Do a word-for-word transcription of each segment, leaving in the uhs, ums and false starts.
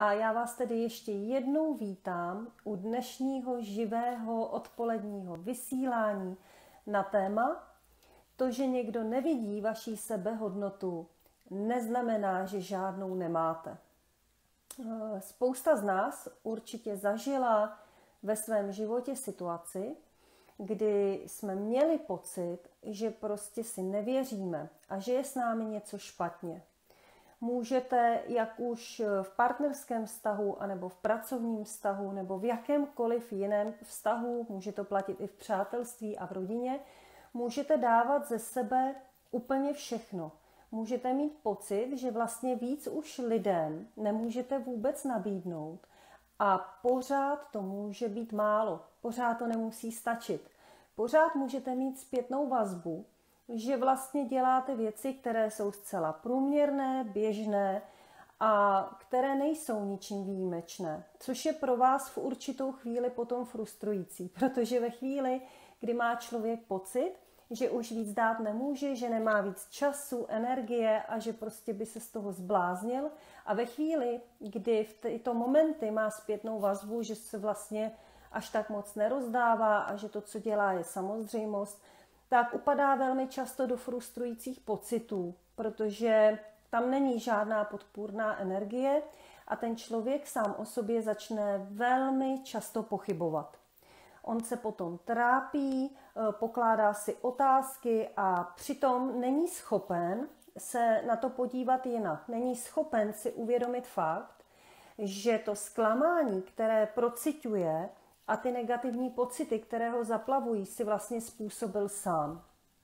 A já vás tedy ještě jednou vítám u dnešního živého odpoledního vysílání na téma to, že někdo nevidí vaší sebehodnotu, neznamená, že žádnou nemáte. Spousta z nás určitě zažila ve svém životě situaci, kdy jsme měli pocit, že prostě si nevěříme a že je s námi něco špatně. Můžete, jak už v partnerském vztahu, anebo v pracovním vztahu, nebo v jakémkoliv jiném vztahu, může to platit i v přátelství a v rodině, můžete dávat ze sebe úplně všechno. Můžete mít pocit, že vlastně víc už lidem nemůžete vůbec nabídnout a pořád to může být málo, pořád to nemusí stačit. Pořád můžete mít zpětnou vazbu, že vlastně děláte věci, které jsou zcela průměrné, běžné a které nejsou ničím výjimečné, což je pro vás v určitou chvíli potom frustrující, protože ve chvíli, kdy má člověk pocit, že už víc dát nemůže, že nemá víc času, energie a že prostě by se z toho zbláznil. A ve chvíli, kdy v tyto momenty má zpětnou vazbu, že se vlastně až tak moc nerozdává a že to, co dělá, je samozřejmost, tak upadá velmi často do frustrujících pocitů, protože tam není žádná podpůrná energie a ten člověk sám o sobě začne velmi často pochybovat. On se potom trápí, pokládá si otázky a přitom není schopen se na to podívat jinak. Není schopen si uvědomit fakt, že to zklamání, které prociťuje, a ty negativní pocity, které ho zaplavují, si vlastně způsobil sám.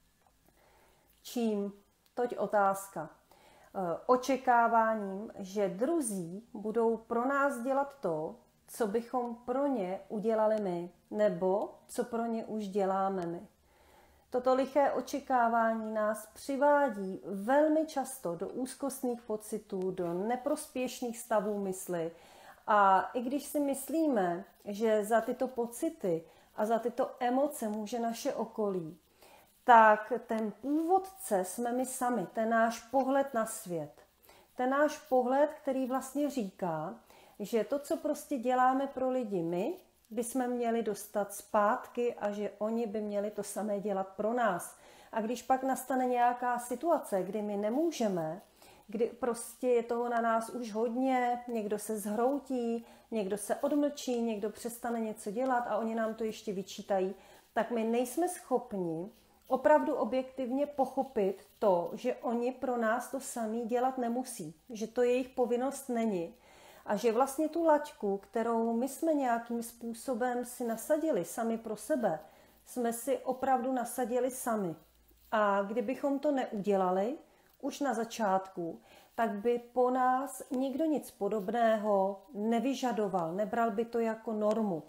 Čím? Toť otázka. Očekáváním, že druzí budou pro nás dělat to, co bychom pro ně udělali my, nebo co pro ně už děláme my. Toto liché očekávání nás přivádí velmi často do úzkostných pocitů, do neprospěšných stavů mysli. A i když si myslíme, že za tyto pocity a za tyto emoce může naše okolí, tak ten původce jsme my sami, ten náš pohled na svět. Ten náš pohled, který vlastně říká, že to, co prostě děláme pro lidi my, bychom měli dostat zpátky a že oni by měli to samé dělat pro nás. A když pak nastane nějaká situace, kdy my nemůžeme, kdy prostě je toho na nás už hodně, někdo se zhroutí, někdo se odmlčí, někdo přestane něco dělat a oni nám to ještě vyčítají, tak my nejsme schopni opravdu objektivně pochopit to, že oni pro nás to samý dělat nemusí, že to jejich povinnost není a že vlastně tu laťku, kterou my jsme nějakým způsobem si nasadili sami pro sebe, jsme si opravdu nasadili sami. A kdybychom to neudělali, už na začátku, tak by po nás nikdo nic podobného nevyžadoval, nebral by to jako normu.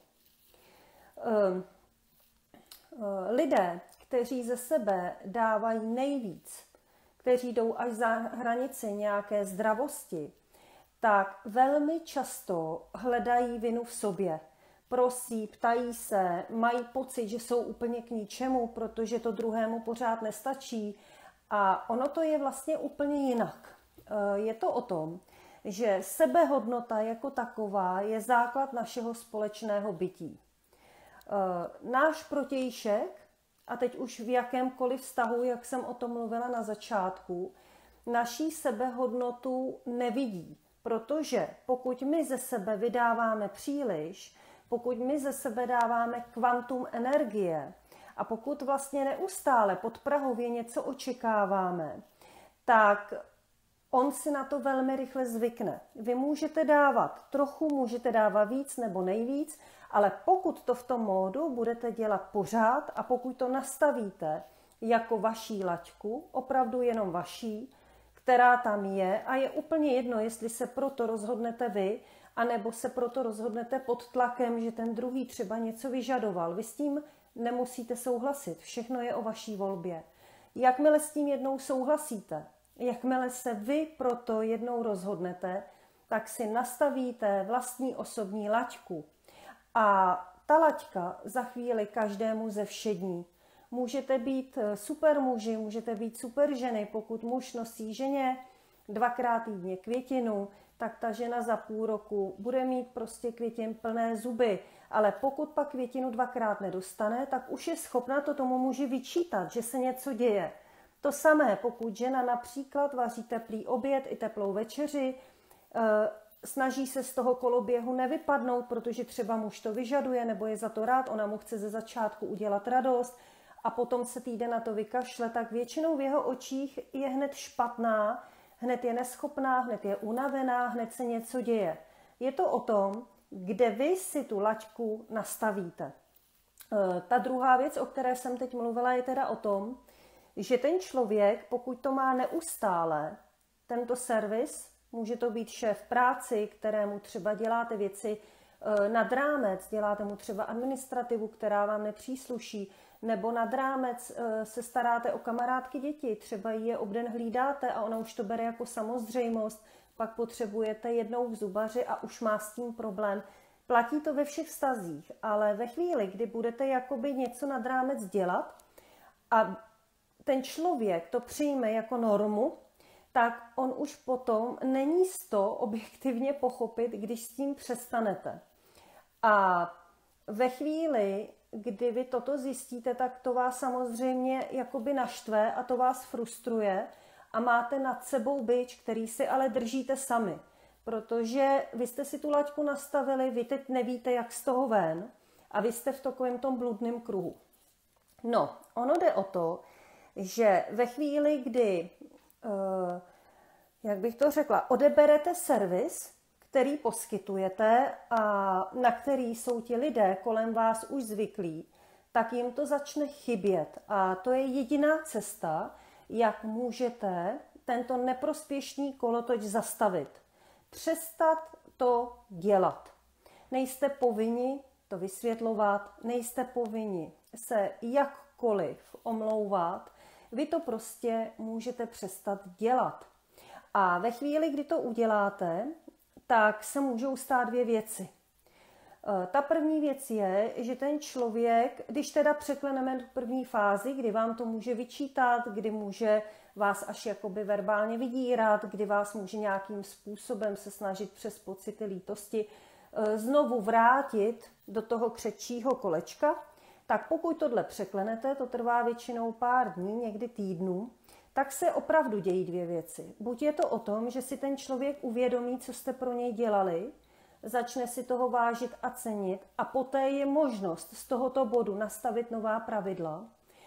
Lidé, kteří ze sebe dávají nejvíc, kteří jdou až za hranici nějaké zdravosti, tak velmi často hledají vinu v sobě. Prosí, ptají se, mají pocit, že jsou úplně k ničemu, protože to druhému pořád nestačí. A ono to je vlastně úplně jinak. Je to o tom, že sebehodnota jako taková je základ našeho společného bytí. Náš protějšek, a teď už v jakémkoliv vztahu, jak jsem o tom mluvila na začátku, naší sebehodnotu nevidí. Protože pokud my ze sebe vydáváme příliš, pokud my ze sebe dáváme kvantum energie, a pokud vlastně neustále podprahově něco očekáváme, tak on si na to velmi rychle zvykne. Vy můžete dávat trochu, můžete dávat víc nebo nejvíc, ale pokud to v tom módu budete dělat pořád a pokud to nastavíte jako vaší laťku, opravdu jenom vaší, která tam je a je úplně jedno, jestli se proto rozhodnete vy, anebo se proto rozhodnete pod tlakem, že ten druhý třeba něco vyžadoval. Vy s tím nemusíte souhlasit, všechno je o vaší volbě. Jakmile s tím jednou souhlasíte, jakmile se vy proto jednou rozhodnete, tak si nastavíte vlastní osobní laťku. A ta laťka za chvíli každému zevšední. Můžete být super muži, můžete být super ženy, pokud muž nosí ženě dvakrát týdně květinu, tak ta žena za půl roku bude mít prostě květin plné zuby. Ale pokud pak květinu dvakrát nedostane, tak už je schopna to tomu muži vyčítat, že se něco děje. To samé, pokud žena například vaří teplý oběd i teplou večeři, snaží se z toho koloběhu nevypadnout, protože třeba muž to vyžaduje nebo je za to rád, ona mu chce ze začátku udělat radost a potom se týden na to vykašle, tak většinou v jeho očích je hned špatná, hned je neschopná, hned je unavená, hned se něco děje. Je to o tom, kde vy si tu laťku nastavíte. Ta druhá věc, o které jsem teď mluvila, je teda o tom, že ten člověk, pokud to má neustále, tento servis, může to být šéf práci, kterému třeba děláte věci nad rámec, děláte mu třeba administrativu, která vám nepřísluší, nebo nad rámec se staráte o kamarádky děti, třeba ji je obden hlídáte a ona už to bere jako samozřejmost, pak potřebujete jednou k zubaři a už má s tím problém. Platí to ve všech vztazích, ale ve chvíli, kdy budete jakoby něco nad rámec dělat a ten člověk to přijme jako normu, tak on už potom není z to objektivně pochopit, když s tím přestanete. A ve chvíli, kdy vy toto zjistíte, tak to vás samozřejmě jakoby naštve a to vás frustruje a máte nad sebou bič, který si ale držíte sami. Protože vy jste si tu laťku nastavili, vy teď nevíte, jak z toho ven a vy jste v takovém tom bludném kruhu. No, ono jde o to, že ve chvíli, kdy, uh, jak bych to řekla, odeberete servis, který poskytujete a na který jsou ti lidé kolem vás už zvyklí, tak jim to začne chybět. A to je jediná cesta, jak můžete tento neprospěšný kolotoč zastavit. Přestat to dělat. Nejste povinni to vysvětlovat, nejste povinni se jakkoliv omlouvat, vy to prostě můžete přestat dělat. A ve chvíli, kdy to uděláte, tak se můžou stát dvě věci. Ta první věc je, že ten člověk, když teda překleneme tu první fázi, kdy vám to může vyčítat, kdy může vás až jakoby verbálně vydírat, kdy vás může nějakým způsobem se snažit přes pocity lítosti znovu vrátit do toho křečího kolečka, tak pokud tohle překlenete, to trvá většinou pár dní, někdy týdnů, tak se opravdu dějí dvě věci. Buď je to o tom, že si ten člověk uvědomí, co jste pro něj dělali, začne si toho vážit a cenit a poté je možnost z tohoto bodu nastavit nová pravidla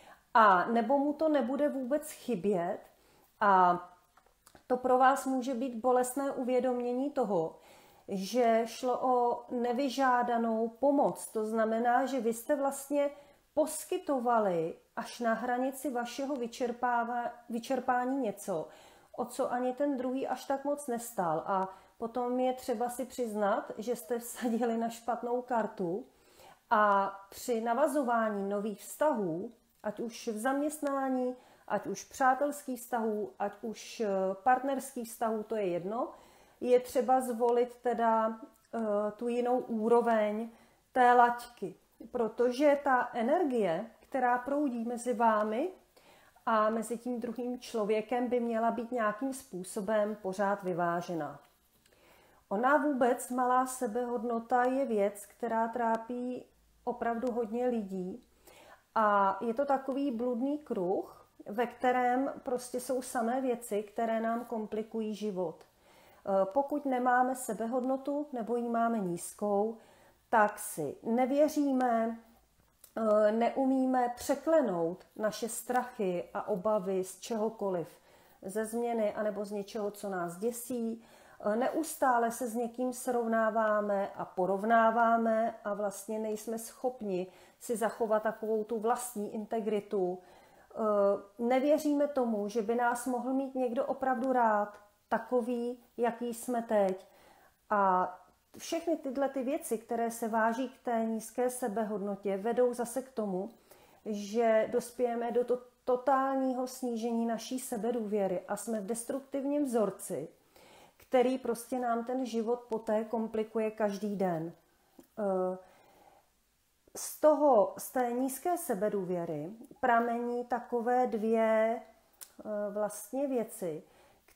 a nebo mu to nebude vůbec chybět a to pro vás může být bolestné uvědomění toho, že šlo o nevyžádanou pomoc. To znamená, že vy jste vlastně poskytovali až na hranici vašeho vyčerpání něco, o co ani ten druhý až tak moc nestál. A potom je třeba si přiznat, že jste vsadili na špatnou kartu a při navazování nových vztahů, ať už v zaměstnání, ať už přátelských vztahů, ať už partnerských vztahů, to je jedno, je třeba zvolit teda uh, tu jinou úroveň té laťky, protože ta energie, která proudí mezi vámi a mezi tím druhým člověkem, by měla být nějakým způsobem pořád vyvážená. Ona vůbec, malá sebehodnota, je věc, která trápí opravdu hodně lidí a je to takový bludný kruh, ve kterém prostě jsou samé věci, které nám komplikují život. Pokud nemáme sebehodnotu nebo ji máme nízkou, tak si nevěříme, neumíme překlenout naše strachy a obavy z čehokoliv, ze změny anebo z něčeho, co nás děsí. Neustále se s někým srovnáváme a porovnáváme a vlastně nejsme schopni si zachovat takovou tu vlastní integritu. Nevěříme tomu, že by nás mohl mít někdo opravdu rád, takový, jaký jsme teď. A všechny tyhle ty věci, které se váží k té nízké sebehodnotě, vedou zase k tomu, že dospějeme do to totálního snížení naší sebedůvěry a jsme v destruktivním vzorci, který prostě nám ten život poté komplikuje každý den. Z toho, z té nízké sebedůvěry pramení takové dvě vlastně věci,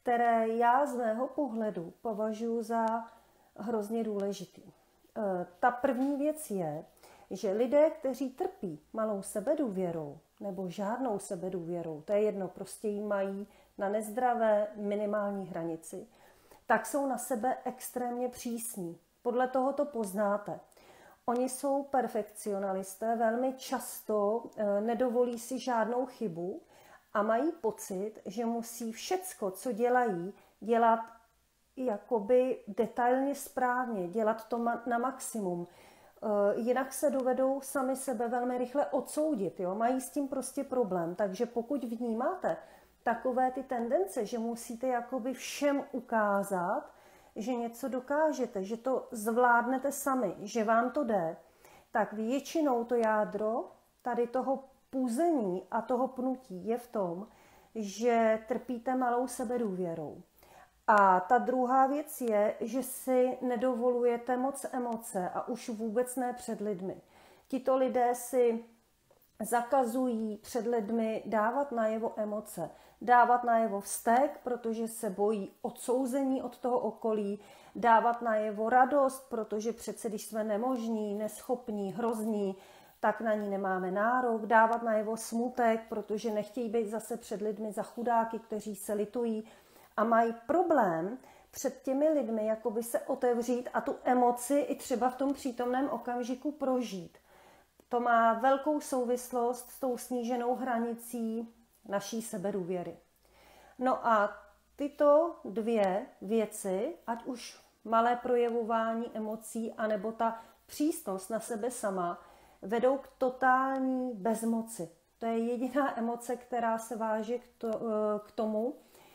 které já z mého pohledu považuji za hrozně důležitý. Ta první věc je, že lidé, kteří trpí malou sebedůvěrou nebo žádnou sebedůvěrou, to je jedno, prostě ji mají na nezdravé minimální hranici, tak jsou na sebe extrémně přísní. Podle toho to poznáte. Oni jsou perfekcionalisté, velmi často nedovolí si žádnou chybu a mají pocit, že musí všecko, co dělají, dělat jakoby detailně správně, dělat to na maximum. Jinak se dovedou sami sebe velmi rychle odsoudit. Jo? Mají s tím prostě problém. Takže pokud vnímáte takové ty tendence, že musíte jakoby všem ukázat, že něco dokážete, že to zvládnete sami, že vám to jde, tak většinou to jádro tady toho puzení a toho pnutí je v tom, že trpíte malou sebedůvěrou. A ta druhá věc je, že si nedovolujete moc emoce a už vůbec ne před lidmi. Tito lidé si zakazují před lidmi dávat najevo emoce, dávat najevo vztek, protože se bojí odsouzení od toho okolí, dávat najevo radost, protože přece když jsme nemožní, neschopní, hrozní, tak na ní nemáme nárok, dávat najevo smutek, protože nechtějí být zase před lidmi za chudáky, kteří se litují a mají problém před těmi lidmi jakoby se otevřít a tu emoci i třeba v tom přítomném okamžiku prožít. To má velkou souvislost s tou sníženou hranicí naší sebedůvěry. No a tyto dvě věci, ať už malé projevování emocí, anebo ta přísnost na sebe sama, vedou k totální bezmoci. To je jediná emoce, která se váže k tomu,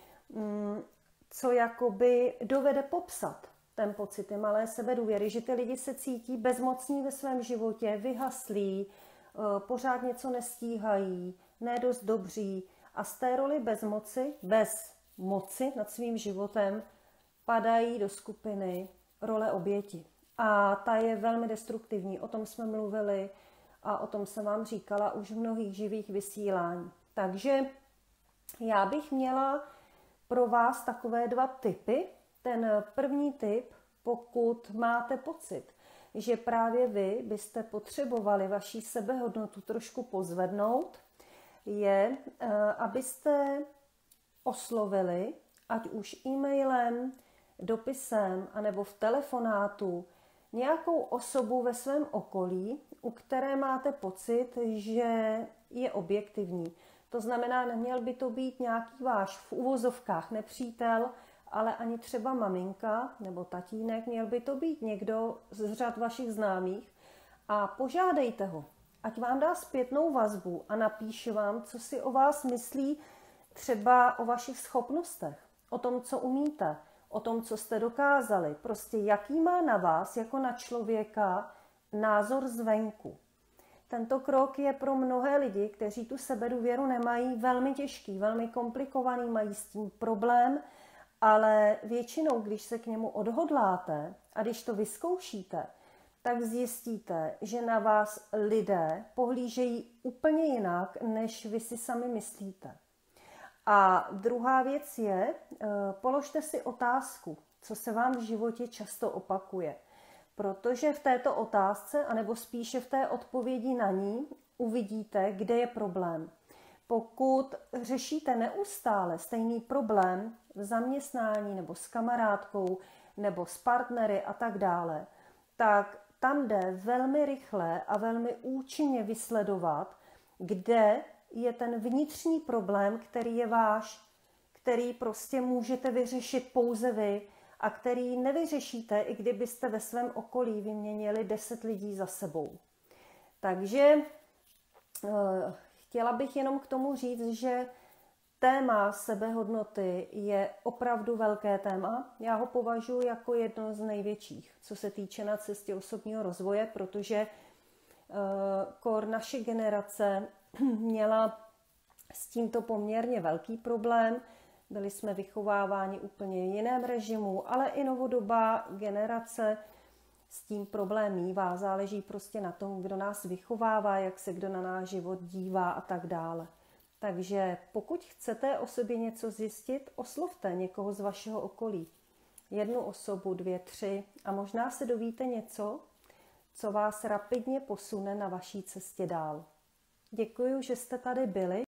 co jakoby dovede popsat ten pocit, ty malé sebedůvěry, že ty lidi se cítí bezmocní ve svém životě, vyhaslí, pořád něco nestíhají, ne dost dobří a z té roli bezmoci, bez moci nad svým životem padají do skupiny role oběti. A ta je velmi destruktivní, o tom jsme mluvili a o tom jsem vám říkala už v mnohých živých vysílání. Takže já bych měla pro vás takové dva tipy. Ten první tip, pokud máte pocit, že právě vy byste potřebovali vaši sebehodnotu trošku pozvednout, je, abyste oslovili, ať už e-mailem, dopisem, anebo v telefonátu, nějakou osobu ve svém okolí, u které máte pocit, že je objektivní. To znamená, neměl by to být nějaký váš v uvozovkách nepřítel, ale ani třeba maminka nebo tatínek, měl by to být někdo z řad vašich známých a požádejte ho, ať vám dá zpětnou vazbu a napíše vám, co si o vás myslí, třeba o vašich schopnostech, o tom, co umíte, o tom, co jste dokázali, prostě jaký má na vás jako na člověka názor zvenku. Tento krok je pro mnohé lidi, kteří tu sebedůvěru nemají, velmi těžký, velmi komplikovaný, mají s tím problém, ale většinou, když se k němu odhodláte a když to vyzkoušíte, tak zjistíte, že na vás lidé pohlížejí úplně jinak, než vy si sami myslíte. A druhá věc je, položte si otázku, co se vám v životě často opakuje. Protože v této otázce, anebo spíše v té odpovědi na ní, uvidíte, kde je problém. Pokud řešíte neustále stejný problém v zaměstnání nebo s kamarádkou nebo s partnery a tak dále, tak tam jde velmi rychle a velmi účinně vysledovat, kde je ten vnitřní problém, který je váš, který prostě můžete vyřešit pouze vy a který nevyřešíte, i kdybyste ve svém okolí vyměnili deset lidí za sebou. Takže chtěla bych jenom k tomu říct, že téma sebehodnoty je opravdu velké téma. Já ho považuji jako jedno z největších, co se týče na cestě osobního rozvoje, protože kor naše generace měla s tímto poměrně velký problém. Byli jsme vychováváni úplně jiném režimu, ale i novodobá generace s tím problém mívá. Záleží prostě na tom, kdo nás vychovává, jak se kdo na náš život dívá a tak dále. Takže pokud chcete o sobě něco zjistit, oslovte někoho z vašeho okolí. Jednu osobu, dvě, tři a možná se dovíte něco, co vás rapidně posune na vaší cestě dál. Děkuji, že jste tady byli.